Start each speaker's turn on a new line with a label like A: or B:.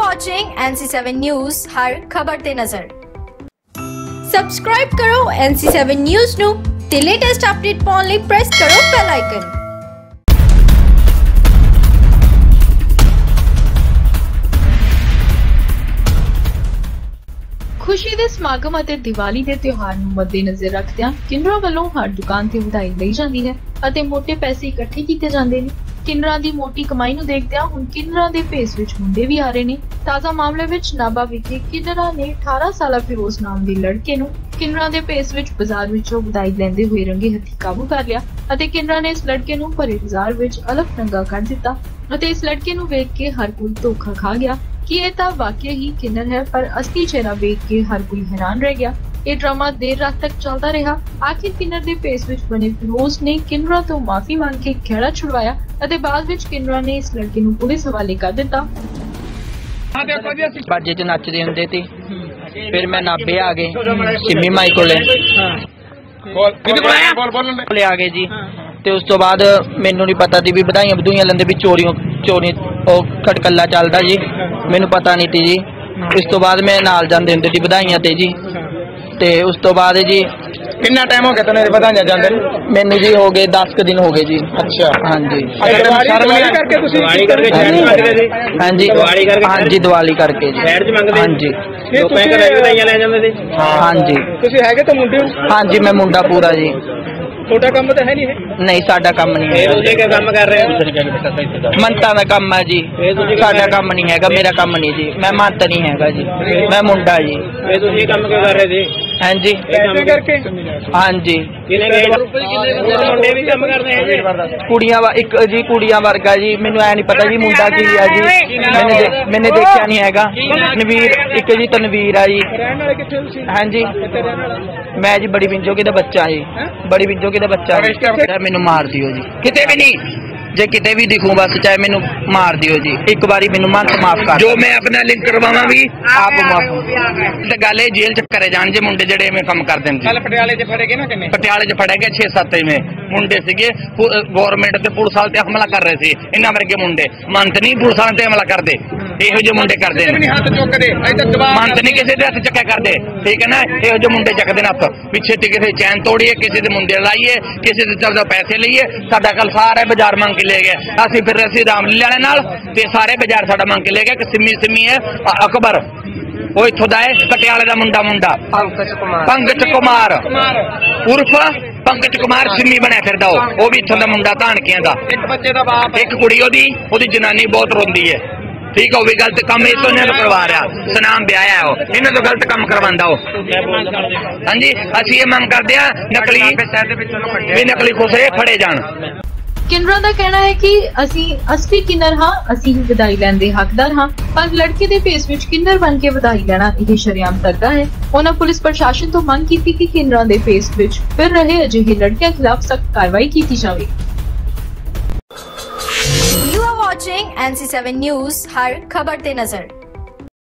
A: watching NC7 News हर खबर ते नजर। सब्सक्राइब करो NC7 News ਨੂੰ ਤੇ ਲੇਟੈਸਟ ਅਪਡੇਟ ਪਾਉਣ ਲਈ ਪ੍ਰੈਸ ਕਰੋ ਬੈਲ ਆਈਕਨ। खुशी के समागम और दिवाली के त्योहार मद्देनजर रखद्या किन्नरा वालों हर दुकान से ਵਧਾਈ ਲਈ ਜਾਂਦੀ है ਅਤੇ मोटे पैसे इकट्ठे किए जाते हैं। किन्नरा की मोटी कमाई ਨੂੰ ਦੇਖਦਿਆਂ ਹੁਣ किन्नरा के भेस विच मुंडे भी आ रहे ने। ताज़ा मामले विच नाभा विखे किन्नरा ने 18 साला फिरोज नाम के लड़के ਨੂੰ किन्नरा के भेस विच बाजार विचों ਵਧਾਈ ਲੈਂਦੇ ਹੋਏ रंगे हथी काबू कर लिया ਅਤੇ किन्नरा ने इस लड़के ਨੂੰ भरे बाजार विच अलग नंगा कर दिता ਅਤੇ इस लड़के ਨੂੰ ਵੇਖ के हर कोई धोखा खा गया कि यह तो वाकई ही किन्नर है, पर असली चेहरा देख के हर कोई हैरान रह गया। ये ड्रामा देर रात तक चलता रहा। आखिर किन्नर के भेस विच बने फिरोज ने किन्नरा तो माफी मांग के खैड़ा छुड़वाया और बाद विच किन्नरा ने इस लड़के नूं पुलिस हवाले कर दिता।
B: बाजे च नचदे हुंदे सी, फिर मैं नाभे आ गए सिमी माई कोले आ गए जी। ते उस तो बाद मैनू नहीं पता थी भी बधाइयां बधूइयां लेंदे भी चोरी खटकल्ला चलदा जी, मैनू पता नहीं थी जी। उस तो बाद मैं नाल जांदे हुंदे सी बधाइयां ते जी। ते उस तो बाद जी
C: कितना टाइम हो गया तने बधाइयां जांदे?
B: मैनू जी हो गए 10 दिन हो गए जी।
C: अच्छा,
B: हाँ जी।
C: दिवाली करके तुसीं
B: हाँ जी, हाँ जी दिवाली करके जी।
C: शहर च मंगदे?
B: हाँ जी।
C: लोकां दे घरे बधाइयां ले जांदे सी?
B: हाँ जी।
C: तुसीं हैगे तो मुंडे?
B: हाँ जी, मैं मुंडा पूरा जी।
C: छोटा काम तो है नहीं?
B: नहीं, साडा काम नहीं है।
C: ਤੁਸੀਂ ਕੀ ਕੰਮ ਕਰ ਰਹੇ ਹੋ?
B: ਮੰਤਾਂ ਦਾ ਕੰਮ ਹੈ ਜੀ, ਸਾਡਾ ਕੰਮ ਨਹੀਂ ਹੈਗਾ, ਮੇਰਾ ਕੰਮ ਨਹੀਂ ਜੀ, ਮੈਂ ਮੰਤ ਨਹੀਂ ਹੈਗਾ ਜੀ, ਮੈਂ ਮੁੰਡਾ ਜੀ।
C: ਇਹ ਤੁਸੀਂ ਕੰਮ ਕਿਉਂ ਕਰ ਰਹੇ ਸੀ?
B: ਹਾਂ ਜੀ,
C: ਕੰਮ ਕਰਕੇ?
B: ਹਾਂ ਜੀ।
C: ਮੁੰਡੇ ਵੀ ਕੰਮ ਕਰਦੇ ਹੈਗੇ?
B: ਕੁੜੀਆਂ ਇੱਕ ਜੀ, ਕੁੜੀਆਂ ਵਰਗਾ ਜੀ। ਮੈਨੂੰ ਐ ਨਹੀਂ ਪਤਾ ਜੀ ਮੁੰਡਾ ਕੀ ਹੈ ਜੀ, ਮੈਨੇ ਦੇਖਿਆ ਨਹੀਂ ਹੈਗਾ। ਤਨਵੀਰ ਇੱਕ ਜੀ, ਤਨਵੀਰ ਆ ਜੀ।
C: ਰਹਿਣ ਵਾਲੇ ਕਿੱਥੇ ਤੁਸੀਂ?
B: ਹਾਂ ਜੀ, ਮੈਂ ਜੀ ਬੜੀ ਬਿੰਜੋਗੀ ਦਾ ਬੱਚਾ ਜੀ, ਬੜੀ ਬਿੰਜੋਗੀ ਦਾ ਬੱਚਾ। ਮੈਨੂੰ ਮਾਰ ਦਿਓ ਜੀ, ਕਿਤੇ ਵੀ नहीं, जे किते भी दिखूं बस चाहे मैनू मार दियो जी। एक बारी मैनू मंत माफ कर, जो मैं अपना लिंक करवावां भी आप माफ। गल जेल च करे जान जे मुंडे जेडे में काम करदे ने।
C: कल पटियाले च फड़े गए ना? किन्ने
B: पटियाले च फड़े गए 6-7 में मुंडे सीगे। गवर्नमेंट ते पुलिस वाले ते हमला कर रहे सी। इन्हां वर्गे मुंडे मंत नहीं पुलिस वाले ते हमला करदे, इहो जे मुंडे करदे ने।
C: हाथ चुकदे
B: मंत नहीं किसी दे हथ चक्या करदे, ठीक है ना? इहो जे मुंडे चकदे ने हथ पिछे ते किसी चैन तोड़िए, किसी दे मुंडे लाइए, किसी दे चलदा पैसे लईए। साडा कल सारा बाजार मंग के ले गए। ਅਸੀਂ ਫਿਰ ਅਸੀਂ ਰਾਮਲੀਲਾ ਵਾਲੇ ਨਾਲ ਤੇ ਸਾਰੇ ਬਾਜ਼ਾਰ ਸਾਡਾ ਮੰਗ ਕੇ ਲੈ ਗਏ। ਕਿ ਸਿੰਮੀ ਹੈ ਅਕਬਰ, ਉਹ ਇੱਥੋਂ ਦਾ ਹੈ, ਪਟਿਆਲੇ ਦਾ ਮੁੰਡਾ ਪੰਕਜ ਕੁਮਾਰ ਉਰਫ ਪੰਕਜ ਕੁਮਾਰ ਸਿੰਮੀ ਬਣਿਆ ਫਿਰਦਾ। ਉਹ ਵੀ ਇੱਥੋਂ ਦਾ ਮੁੰਡਾ ਧਾਨਕਿਆਂ ਦਾ।
C: ਇੱਕ ਬੱਚੇ ਦਾ ਬਾਪ,
B: ਇੱਕ ਕੁੜੀ ਉਹਦੀ ਜਨਾਨੀ ਬਹੁਤ ਰੋਂਦੀ ਹੈ, ठीक है। वो भी गलत काम इतो नहीं करवा रहा, सनाम ब्याया है वो, इन्हें तो गलत काम करवांदा हो। हाँ जी, असं ये मंग करते हैं नकली खुसरे फड़े जान।
A: किन्नरा का कहना है कि असी असली किन्नर हाँ, असी ही ਵਧਾਈ ਲੈਂਦੇ हकदार हाँ, पर लड़के के भेस विच किन्नर बन के ਵਧਾਈ ਲੈਣਾ ਇਹ ਸ਼ਰੇਆਮ ਧੱਕਾ है। उन्होंने पुलिस प्रशासन तो मंग की कि किन्नरा के भेस विच फिर रहे अजिहे लड़कियों खिलाफ सख्त कार्रवाई की जाए। You are watching NC7 News हर खबर ते नजर।